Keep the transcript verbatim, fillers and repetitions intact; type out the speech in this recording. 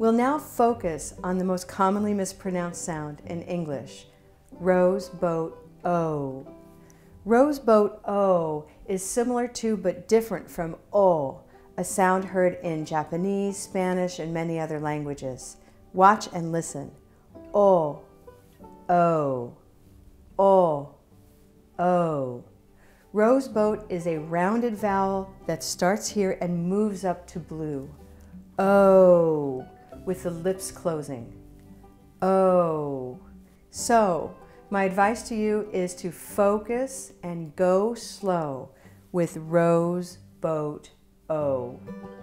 We'll now focus on the most commonly mispronounced sound in English, rose, boat, O. Rose, boat, O is similar to but different from O, a sound heard in Japanese, Spanish, and many other languages. Watch and listen. O, O, O, O. Rose boat is a rounded vowel that starts here and moves up to blue. O, with the lips closing. O. So, my advice to you is to focus and go slow with rose, boat, O.